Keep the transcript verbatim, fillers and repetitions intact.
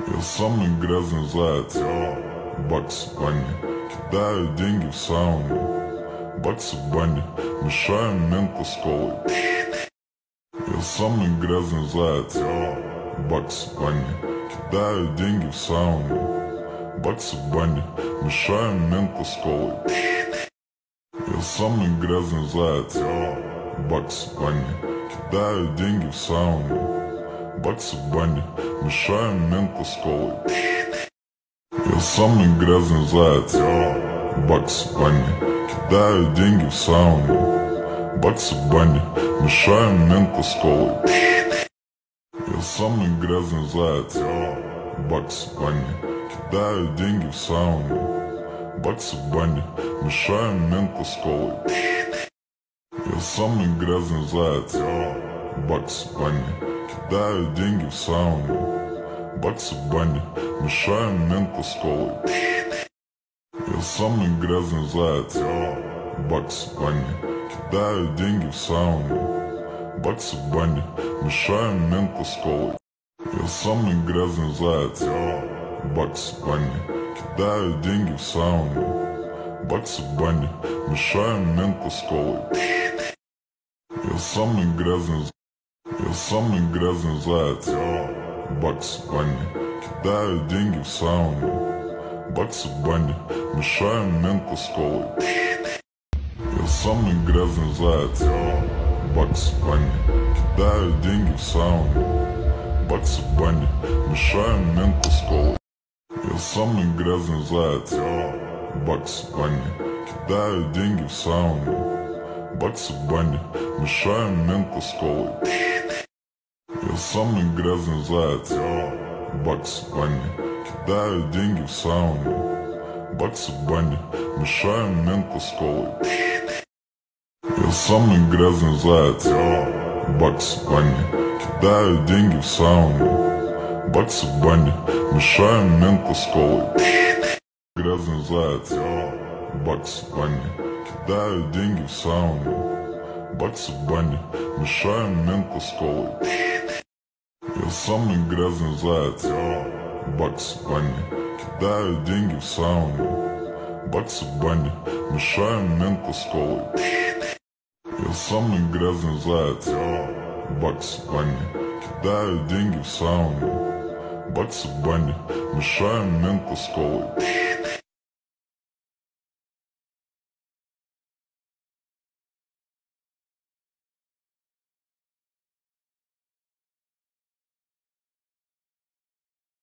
Я самый грязный заяц, бакс в бане. Кидаю деньги в сауну, баксы в бане. Мешаем мента с колой. Я самый грязный заяц, бакс в бане. Кидаю деньги в сауну, баксы в бане. Мешаем мента с колой. Я самый грязный заяц, бакс в бане. Кидаю деньги в сауну, баксы в бане. Мешаем мента с колой. Я самый грязный заяц, бакс в бане. Кидаю деньги в сауну, баксы в бане. Мешаем мента с колой. Я самый грязный заяц, бакс в бане. Кидаю деньги в сауну, баксы в бане. Мешаем мента с колой. Я самый грязный заяц, бакс в бане. Кидаю деньги в сауну, баксы в бане. Мешаем мента с колой. Я самый грязный заяц, бакс в бане. Кидаю деньги в сауну, баксы в бане. Мешаем мента с колой. Я самый грязный заяц, бакс в бане. Кидаю деньги в сауну, баксы в бане. Мешаем мента с колой. Я самый грязный заяц. Я самый грязный заяц, бакс в бане. Кидаю деньги в сауну, баксы в бане. Мешаем мента с колой. Я самый грязный заяц, бакс в бане. Кидаю деньги в сауну, баксы в бане. Мешаем мента с колой. Я самый грязный заяц, бакс в бане. Кидаю деньги в сауну, баксы в бане. Мешаем мента с колой. Я самый грязный заяц, бакс в бане. Кидаю деньги в сауну, баксы в бане. Мешаем мента с колой. Я самый грязный заяц, бакс в бане. Кидаю деньги в сауну, баксы в бане. Мешаем мента с колой. Грязный заяц, бакс в бане. Кидаю деньги в сауну, баксы в бане. Мешаем мента с колой. Я самый грязный заяц, бакс в бане. Кидаю деньги в сауну, баксы в бане. Мешаем мента с колой. Я самый грязный заяц, бакс в бане. Кидаю деньги в сауну, баксы в бане. Мешаем мента с колой.